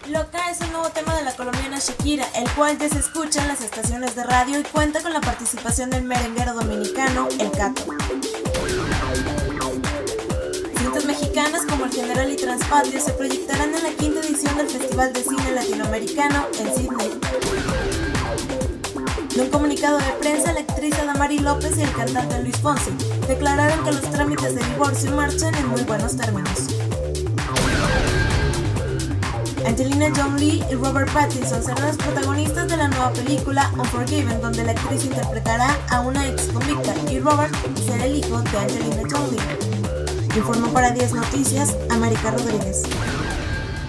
Loca es el nuevo tema de la colombiana Shakira, el cual ya se escucha en las estaciones de radio y cuenta con la participación del merenguero dominicano El Cato. Cintas mexicanas como El General y Transpatio se proyectarán en la 5ª edición del Festival de Cine Latinoamericano en Sydney. En un comunicado de prensa, la actriz Adamari López y el cantante Luis Fonsi declararon que los trámites de divorcio marchan en muy buenos términos. Angelina Jolie y Robert Pattinson serán los protagonistas de la nueva película Unforgiven, donde la actriz interpretará a una ex convicta y Robert será el hijo de Angelina Jolie. Informó para 10 Noticias, América Rodríguez.